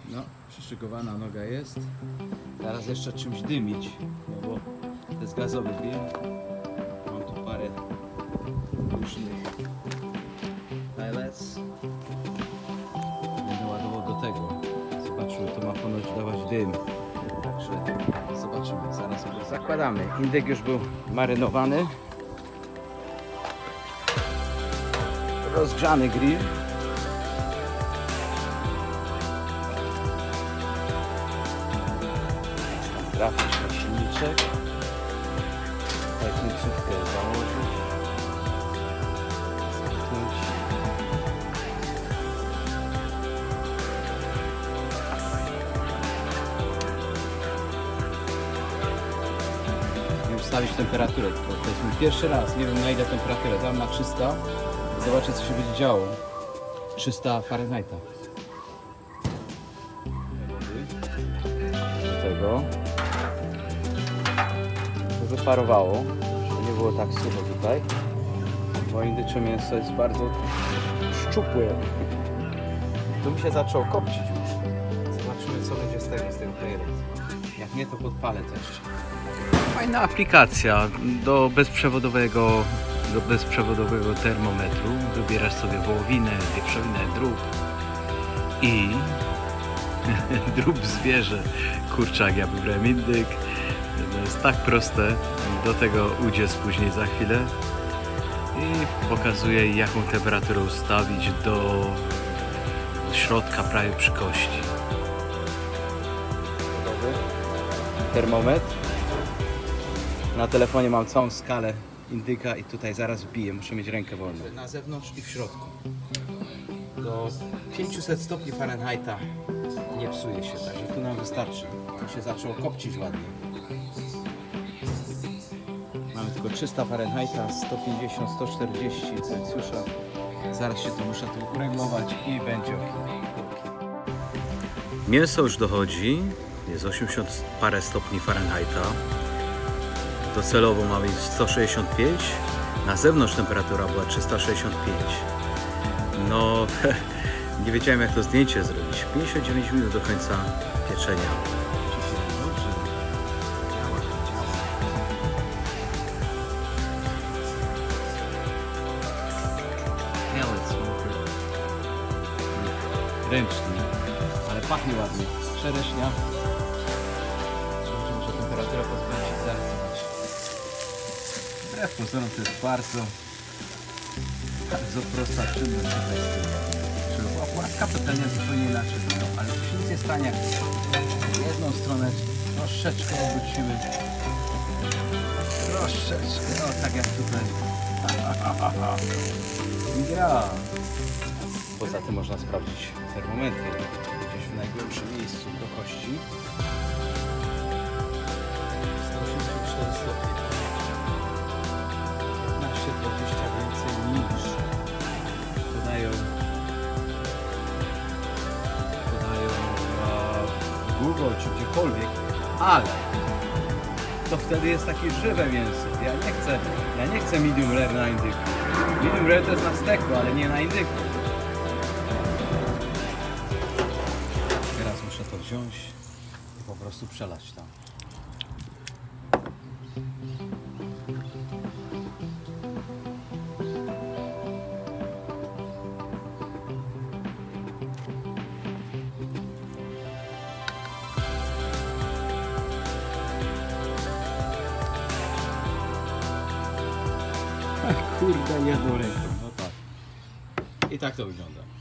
No, przyszykowana noga jest. Teraz jeszcze czymś dymić, no bo to jest gazowy grill. Mam tu parę różnych pellets. Będę ładował do tego. Zobaczymy, to ma ponoć dawać dym. Także zobaczymy, zaraz go zakładamy. Indyk już był marynowany. Rozgrzany grill. Trafić na silniczek, końcówkę założyć, zamknąć. I ustawić temperaturę, to jest mój pierwszy raz, nie wiem na ile temperaturę, dam na 300, zobaczę co się będzie działo. 300 Fahrenheita. Do tego wyparowało, żeby nie było tak sucho tutaj, bo indycze mięso jest bardzo szczupłe. Tu mi się zaczęło kopcić już. Zobaczymy co będzie z tego playeru. Jak nie, to podpalę też. Fajna aplikacja do bezprzewodowego termometru. Wybierasz sobie wołowinę, wieprzowinę, drób i drób zwierzę, kurczak, ja wybrałem indyk. To jest tak proste, do tego udziec później za chwilę i pokazuje jaką temperaturę ustawić do środka prawie przy kości. Gotowy termometr. Na telefonie mam całą skalę indyka i tutaj zaraz wbiję, muszę mieć rękę wolną. Na zewnątrz i w środku. Do 500 stopni Fahrenheita nie psuje się, także tu nam wystarczy. Tu się zaczęło kopcić ładnie. Mamy tylko 300 Fahrenheita, 150, 140 Celsjusza. Zaraz się to muszę tu uregulować i będzie ok. Mięso już dochodzi, jest 80 parę stopni Fahrenheita. Docelowo ma być 165, na zewnątrz temperatura była 365. No, nie wiedziałem jak to zdjęcie zrobić. 59 minut do końca pieczenia. Dobrze. Działa. Pellet smoker. Ręczny, ale pachnie ładnie. Czereśnia. Muszę temperaturę podkręcić, zaraz zobaczyć. Wbrew pozorom to jest bardzo prosta czynność tutaj z tyłu. Żeby była płaska, to ten jest zupełnie inaczej wygląda, ale tu się nic nie stanie, jak jedną stronę troszeczkę obrócimy. Troszeczkę, no tak jak tutaj. Ja. Poza tym można sprawdzić termometry gdzieś w najgłębszym miejscu do kości. 184 stopnie. 15-20 więcej niż podają w Google czy gdziekolwiek, ale to wtedy jest takie żywe mięso. Ja nie chcę medium rare na indyku. Medium rare to jest na steku, ale nie na indyku. Teraz muszę to wziąć i po prostu przelać tam. Kurde, jedną ręką, no tak. I tak to wygląda.